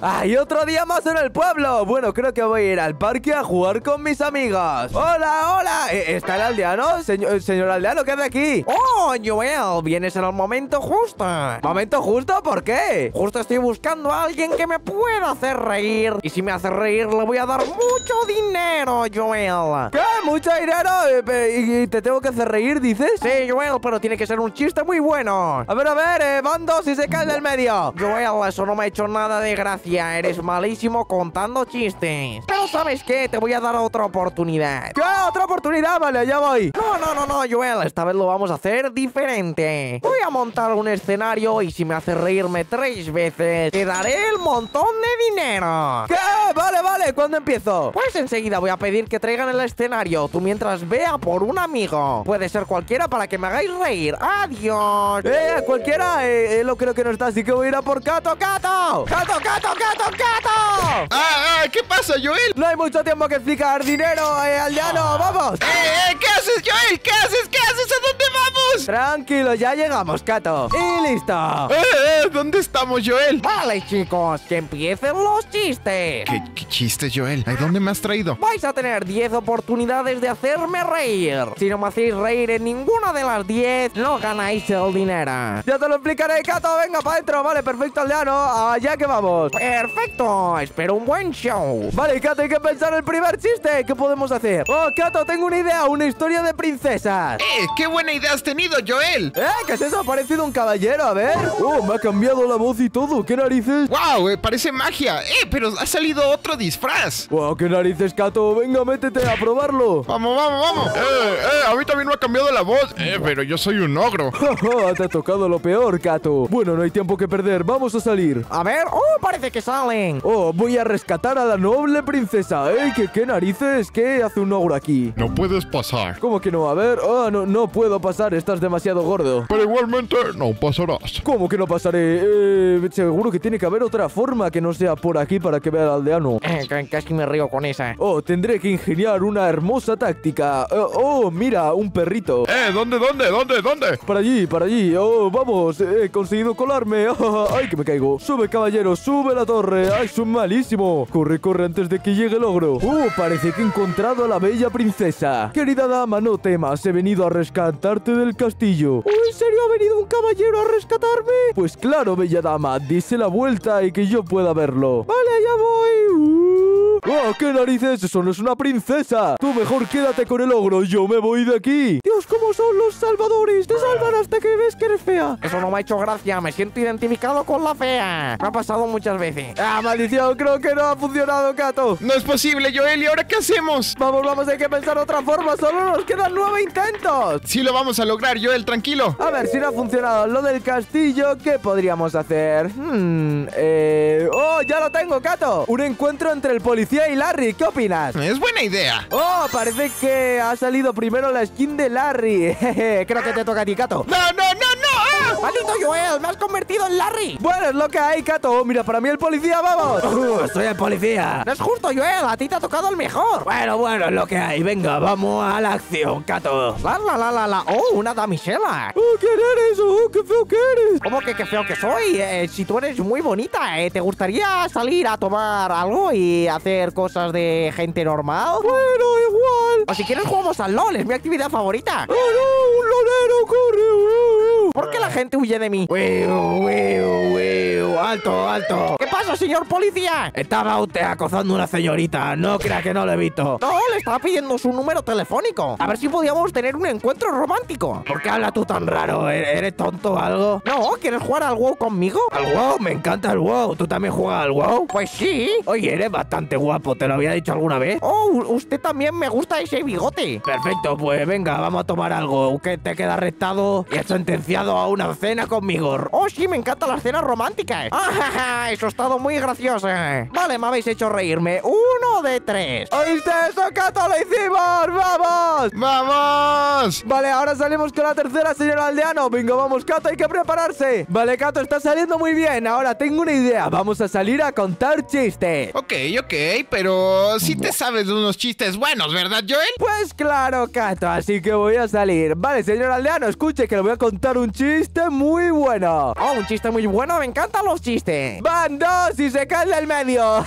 ¡Ay, otro día más en el pueblo! Bueno, creo que voy a ir al parque a jugar con mis amigos. ¡Hola, hola! ¿Está el aldeano? Señor aldeano, ¿qué hace aquí? ¡Oh, Joel! Vienes en el momento justo. ¿Momento justo? ¿Por qué? Justo estoy buscando a alguien que me pueda hacer reír. Y si me hace reír, le voy a dar mucho dinero, Joel. ¿Qué? ¿Mucho dinero? ¿Y te tengo que hacer reír, dices? Sí, Joel, pero tiene que ser un chiste muy bueno. A ver, van dos y se cae del medio. Joel, eso no me ha hecho nada de gracia. Eres malísimo contando chistes. Pero ¿sabes qué? Te voy a dar otra oportunidad. ¿Qué? ¿Otra oportunidad? Vale, allá voy. No, Joel, esta vez lo vamos a hacer diferente. Voy a montar un escenario y si me hace reírme 3 veces, te daré el montón de dinero. ¿Qué? Vale, ¿cuándo empiezo? Pues enseguida voy a pedir que traigan el escenario. Tú mientras vea por un amigo. Puede ser cualquiera para que me hagáis reír. ¡Adiós! Cualquiera. Lo creo que no está, así que voy a ir a por Cato. ¡Cato! ¿Qué pasa, Joel? No hay mucho tiempo que explicar. Dinero, aldeano, vamos. ¿Qué haces, Joel? ¿Qué haces? ¿A dónde vamos? Tranquilo, ya llegamos, Cato. Y listo. ¿Dónde estamos, Joel? Vale, chicos, que empiecen los chistes. ¿Qué chistes, Joel? ¿A dónde me has traído? Vais a tener 10 oportunidades de hacerme reír. Si no me hacéis reír en ninguna de las 10, no ganáis el dinero. Ya te lo explicaré, Cato. Venga, para adentro. Vale, perfecto, aldeano. Allá que vamos. Perfecto. Espero un buen show. Vale, Cato, hay que pensar el primer chiste. ¿Qué podemos hacer? Oh, Cato, tengo una idea. Una historia de princesas. ¡Qué buena idea has tenido, Joel! ¿Qué es eso? Ha parecido un caballero, a ver. Oh, me ha cambiado la voz y todo. ¿Qué narices? ¡Wow! Parece magia. Pero ha salido otro disfraz. Wow, ¿qué narices, Cato? Venga, métete a probarlo. Vamos. A mí también me ha cambiado la voz. Pero yo soy un ogro. Te ha tocado lo peor, Cato. Bueno, no hay tiempo que perder. Vamos a salir. A ver. Oh, parece que salen. Oh, voy a rescatar a la noble princesa. ¿Qué narices? ¿Qué hace un ogro aquí? No puedes pasar. ¿Cómo que no? A ver. Oh, no puedo pasar. Estás demasiado gordo. Pero igualmente no pasarás. ¿Cómo que no pasaré? Seguro que tiene que haber otra forma que no sea por aquí para que vea al aldeano. Casi me río con esa. Oh, tendré que ingeniar una hermosa táctica. Mira, un perrito. ¿Dónde? Para allí. Oh, vamos. He conseguido colarme. Ay, que me caigo. Sube, caballero, sube la torre. Ay, soy malísimo. Corre antes de que llegue el ogro. Parece que he encontrado a la bella princesa. Querida dama, no temas. He venido a rescatarte del castillo. ¿En serio ha venido un caballero a rescatarme? Pues claro, bella dama. Dise la vuelta y que yo pueda verlo. Vale, allá voy. ¡Oh, qué narices! ¡Eso no es una princesa! Tú mejor quédate con el ogro. Yo me voy de aquí. Dios, ¿cómo son los salvadores? Te salvan hasta que ves que eres fea. Eso no me ha hecho gracia. Me siento identificado con la fea. Me ha pasado muchas veces. Maldición. Creo que no ha funcionado, Cato. No es posible, Joel. ¿Y ahora qué hacemos? Vamos. Hay que pensar otra forma. Solo nos quedan 9 intentos. Sí lo vamos a lograr, Joel. Tranquilo. A ver, si no ha funcionado lo del castillo, ¿qué podríamos hacer? Ya lo tengo, Cato. Un encuentro entre el policía y Larry. ¿Qué opinas? Es buena idea. Oh, parece que ha salido primero la skin de Larry. Creo que te toca a ti, Cato. No. ¡Maldito Joel! ¡Me has convertido en Larry! Bueno, es lo que hay, Cato. Mira, para mí el policía, vamos. Soy el policía. No es justo, Joel. A ti te ha tocado el mejor. Bueno, es lo que hay. Venga, vamos a la acción, Cato. La. Oh, una damisela. Oh, ¿quién eres? Oh, qué feo que eres. ¿Cómo que qué feo que soy? Si tú eres muy bonita, ¿te gustaría salir a tomar algo y hacer cosas de gente normal? Bueno, igual. O si quieres jugamos al LOL. Es mi actividad favorita. ¡Oh, no! ¡Un lolero corre! ¿Por qué la gente huye de mí? Alto. ¿Qué pasa, señor policía? Estaba usted acosando a una señorita. No crea que no lo he visto. No, le estaba pidiendo su número telefónico. A ver si podíamos tener un encuentro romántico. ¿Por qué hablas tú tan raro? ¿Eres tonto o algo? No, ¿quieres jugar al WoW conmigo? ¿Al WoW? Me encanta el WoW. ¿Tú también juegas al WoW? Pues sí. Oye, eres bastante guapo. ¿Te lo había dicho alguna vez? Oh, usted también me gusta ese bigote. Perfecto, pues venga, vamos a tomar algo. Que te queda arrestado y has sentenciado a una cena conmigo. Oh, sí, me encantan las cenas románticas. Eso ha estado muy gracioso. Vale, me habéis hecho reírme. 1 o de 3. ¿Oíste eso, Cato? ¡Lo hicimos! ¡Vamos! ¡Vamos! Vale, ahora salimos con la tercera, señor aldeano. Venga, vamos, Cato, hay que prepararse. Vale, Cato, está saliendo muy bien. Ahora tengo una idea. Vamos a salir a contar chistes. Ok, pero sí te sabes de unos chistes buenos, ¿verdad, Joel? Pues claro, Cato, así que voy a salir. Vale, señor aldeano, escuche que le voy a contar un chiste muy bueno. Oh, un chiste muy bueno, me encantan los chistes. Van dos y se cae del medio.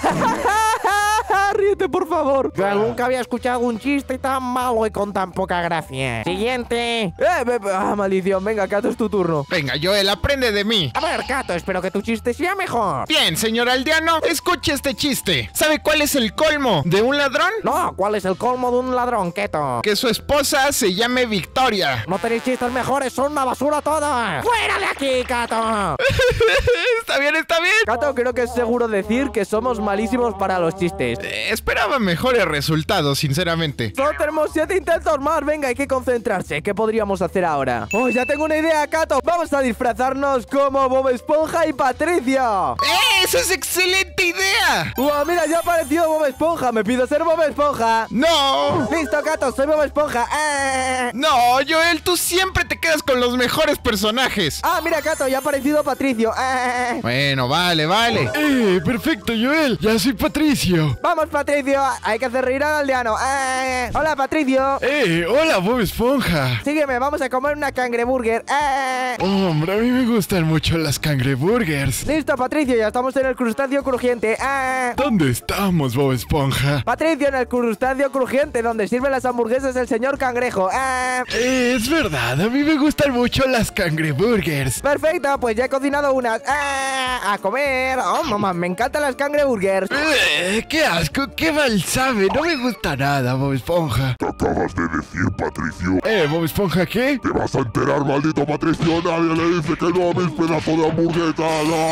Ríete, por favor. Yo nunca había escuchado un chiste tan malo y con tan poca gracia. Siguiente. Maldición. Venga, Cato, es tu turno. Venga, Joel, aprende de mí. A ver, Cato, espero que tu chiste sea mejor. Bien, señor aldeano, escuche este chiste. ¿Sabe cuál es el colmo de un ladrón? No, ¿cuál es el colmo de un ladrón, Keto? Que su esposa se llame Victoria. No tenéis chistes mejores, son una basura todos. ¡Fuera de aquí, Cato! Está bien, está bien. Cato, creo que es seguro decir que somos malísimos para los chistes. Esperaba mejores resultados, sinceramente. Solo tenemos 7 intentos más. Venga, hay que concentrarse. ¿Qué podríamos hacer ahora? Oh, ya tengo una idea, Cato. Vamos a disfrazarnos como Bob Esponja y Patricio. ¡Esa es excelente idea! Mira, ya ha aparecido Bob Esponja. Me pido ser Bob Esponja. ¡No! Listo, Cato, soy Bob Esponja. No, Joel, tú siempre te quedas con los mejores personajes. Mira, Cato, ya ha aparecido Patricio. Bueno, vale. Perfecto, Joel. Ya soy Patricio. Vamos, Patricio. Hay que hacer reír al aldeano. Hola, Patricio. Hola, Bob Esponja. Sígueme, vamos a comer una cangreburger. Hombre, a mí me gustan mucho las cangreburgers. Listo, Patricio, ya estamos en el crustáceo crujiente. ¿Dónde estamos, Bob Esponja? Patricio, en el crustáceo crujiente, donde sirven las hamburguesas el señor cangrejo. Es verdad, a mí me gustan mucho las cangreburgers. Perfecto, pues ya he cocinado unas. A comer. Oh, mamá, me encantan las cangreburgers. ¡Qué asco! ¡Qué mal sabe! No me gusta nada, Bob Esponja. ¿Qué acabas de decir, Patricio? ¿Bob Esponja qué? ¡Te vas a enterar, maldito Patricio! ¡Nadie le dice que no a mis pedazos de hamburguesa!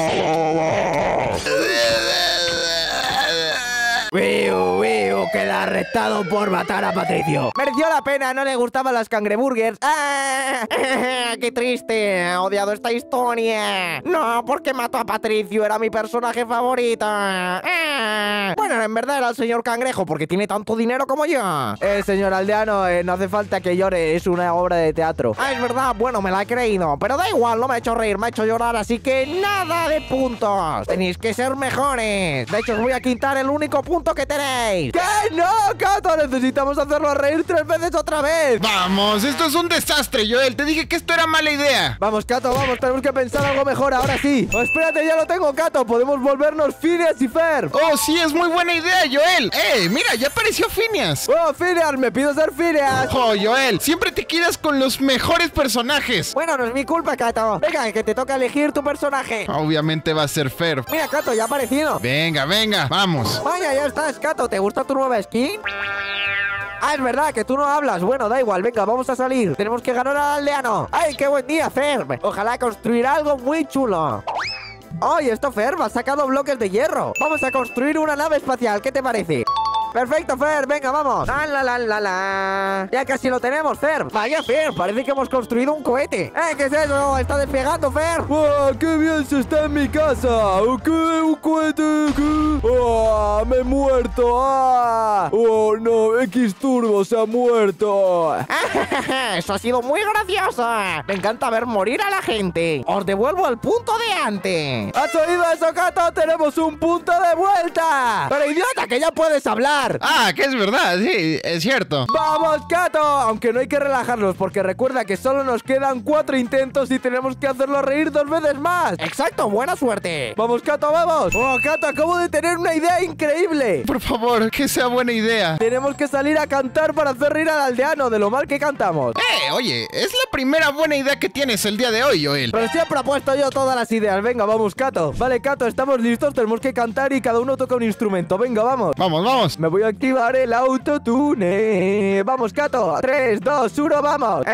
Queda arrestado por matar a Patricio. Mereció la pena, no le gustaban las cangreburgers. ¡Qué triste! He odiado esta historia. No, porque mató a Patricio, era mi personaje favorito. Bueno, en verdad era el señor Cangrejo, porque tiene tanto dinero como yo. Señor aldeano, no hace falta que llore, es una obra de teatro. Es verdad, bueno, me la he creído. Pero da igual, no me ha hecho reír, me ha hecho llorar, así que nada de puntos. Tenéis que ser mejores. De hecho, os voy a quitar el único punto que tenéis. ¿Qué? ¡No, Cato! Necesitamos hacerlo reír 3 veces otra vez. Vamos, esto es un desastre, Joel. Te dije que esto era mala idea. Vamos, Cato, vamos, tenemos que pensar algo mejor, ahora sí. Espérate, ya lo tengo, Cato. Podemos volvernos Phineas y Ferb. Oh, sí, es muy buena idea, Joel. Mira, ya apareció Phineas. Oh, Phineas, me pido ser Phineas. Oh, Joel, siempre te quedas con los mejores personajes. Bueno, no es mi culpa, Cato. Venga, que te toca elegir tu personaje. Obviamente va a ser Ferb. Mira, Cato, ya ha aparecido. Venga, vamos. Vaya, ya estás, Cato. ¿Te gusta tu nueva skin? Es verdad que tú no hablas. Bueno, da igual, venga, vamos a salir. Tenemos que ganar al aldeano. ¡Ay, qué buen día, Ferb! Ojalá construir algo muy chulo. ¡Ay, esto, Ferb! Ha sacado bloques de hierro. Vamos a construir una nave espacial, ¿qué te parece? Perfecto, Fer, venga, vamos. La. Ya casi lo tenemos, Fer. Vaya, Fer, parece que hemos construido un cohete. ¿Qué es eso? Está despegando, Fer. ¡Wow! ¡Qué bien se está en mi casa! ¿Qué? ¿Un cohete? ¿Qué? ¡Oh! ¡Me he muerto! ¡Oh, no! X-Turbo se ha muerto. Eso ha sido muy gracioso. Me encanta ver morir a la gente. Os devuelvo el punto de antes. ¿Has oído eso, Cato? ¡Tenemos un punto de vuelta! ¡Pero idiota, que ya puedes hablar! Que es verdad, sí, es cierto. ¡Vamos, Cato! Aunque no hay que relajarnos, porque recuerda que solo nos quedan 4 intentos y tenemos que hacerlo reír 2 veces más. ¡Exacto! ¡Buena suerte! ¡Vamos, Cato, vamos! ¡Oh, Cato, acabo de tener una idea increíble! Por favor, que sea buena idea. Tenemos que salir a cantar para hacer reír al aldeano de lo mal que cantamos. Oye, es la primera buena idea que tienes el día de hoy, Joel. Pero siempre he puesto yo todas las ideas. Venga, vamos, Cato. Vale, Cato, estamos listos. Tenemos que cantar y cada uno toca un instrumento. Venga, vamos. Vamos. Me voy a activar el autotune. Vamos, Cato. 3, 2, 1, vamos.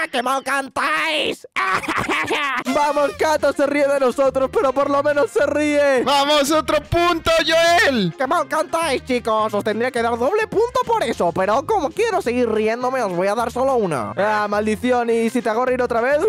¡Qué mal cantáis! Vamos, Cato, se ríe de nosotros, pero por lo menos se ríe. ¡Vamos, otro punto, Joel! ¡Qué mal cantáis, chicos! Os tendría que dar doble punto por eso, pero como quiero seguir riéndome, os voy a dar solo una. Ah, maldición, ¿y si te hago reír otra vez?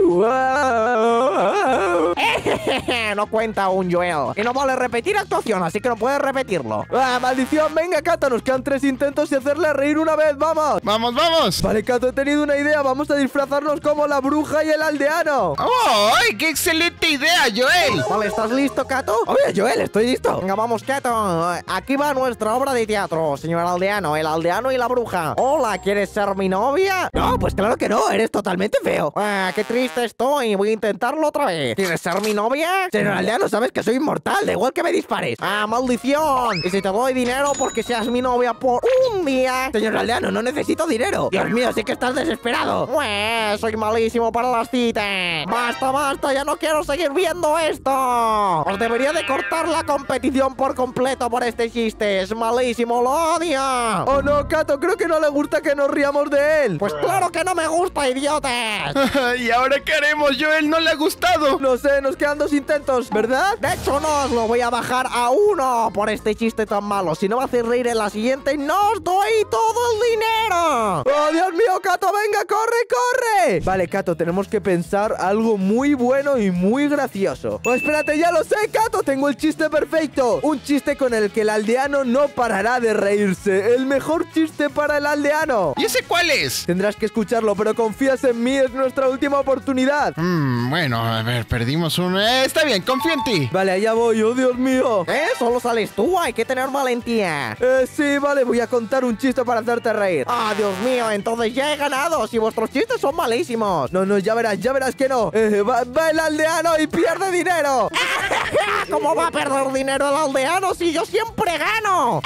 No cuenta aún, Joel. Y no vale repetir actuación, así que no puedes repetirlo. Ah, maldición, venga, Cato, nos quedan 3 intentos y hacerle reír una vez, vamos. ¡Vamos, vamos! Vale, Cato, he tenido una idea, vamos a disfrazarnos como la bruja y el aldeano. ¡Oh, ay, qué excelente idea, Joel! Vale, ¿estás listo, Cato? Oye, Joel, estoy listo. Venga, vamos, Cato. Aquí va nuestra obra de teatro, señor aldeano, el aldeano y la bruja. Hola, ¿quieres ser mi novia? No, pues claro que no, eres totalmente feo. Qué triste estoy. Voy a intentarlo otra vez. ¿Quieres ser mi novia? Señor aldeano, sabes que soy inmortal, da igual que me dispares. ¡Maldición! ¿Y si te doy dinero porque seas mi novia por un día? Señor aldeano, no necesito dinero. Dios mío, sí que estás desesperado. Soy malísimo para las citas. Basta, basta, ya no quiero seguir viendo esto. Os debería de cortar la competición por completo por este chiste. Es malísimo, lo odio. Oh no, Cato, creo que no le gusta que nos riamos de él. Pues claro que no me gusta, idiotas. ¿Y ahora qué haremos, Joel? ¿No le ha gustado? No sé, nos quedan 2 intentos, ¿verdad? De hecho, no os lo voy a bajar a 1 por este chiste tan malo. Si no me hacéis reír en la siguiente, no os doy todo el dinero. ¡Oh, Dios mío, Cato, venga, corre, corre! Vale, Cato, tenemos que pensar algo muy bueno y muy gracioso. Oh, espérate, ya lo sé, Cato, tengo el chiste perfecto. Un chiste con el que el aldeano no parará de reírse. El mejor chiste para el aldeano. ¿Y ese cuál es? Tendrás que escucharlo, pero confías en mí, es nuestra última oportunidad. Bueno, a ver, perdimos un... está bien, confío en ti. Vale, allá voy, oh Dios mío. Solo sales tú, hay que tener valentía. Sí, vale, voy a contar un chiste para hacerte reír. Dios mío, entonces ya he ganado. Si vuestros chistes son malísimos. No, ya verás que no. Va el aldeano y pierde dinero. ¿Cómo va a perder dinero el aldeano si yo siempre gano?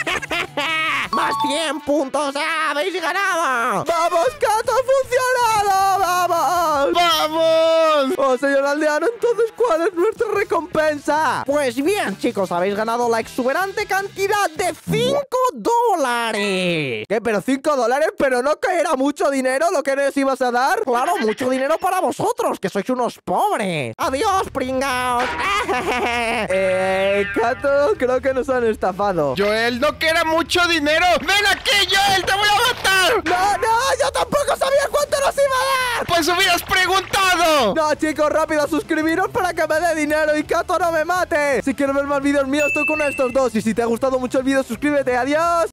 Más 100 puntos, habéis ganado. ¡Vamos, Cato, ha funcionado! ¡Vamos! ¡Vamos! Oh, señor aldeano, entonces, ¿cuál es nuestra recompensa? Pues bien, chicos, habéis ganado la exuberante cantidad de $5. ¿Qué? ¿Pero $5? ¿Pero no que era mucho dinero lo que nos ibas a dar? Claro, mucho dinero para vosotros, que sois unos pobres. ¡Adiós, pringaos! Cato, creo que nos han estafado. Joel, no que era mucho dinero. ¡Ven aquí, Joel! ¡Te voy a matar! ¡No! ¡Yo tampoco sabía cuánto nos iba a dar! ¡Pues hubieras preguntado! No, chicos, rápido, suscribiros para que me dé dinero y Cato no me mate. Si quieres ver más vídeos míos, estoy con estos dos. Y si te ha gustado mucho el vídeo, suscríbete. ¡Adiós!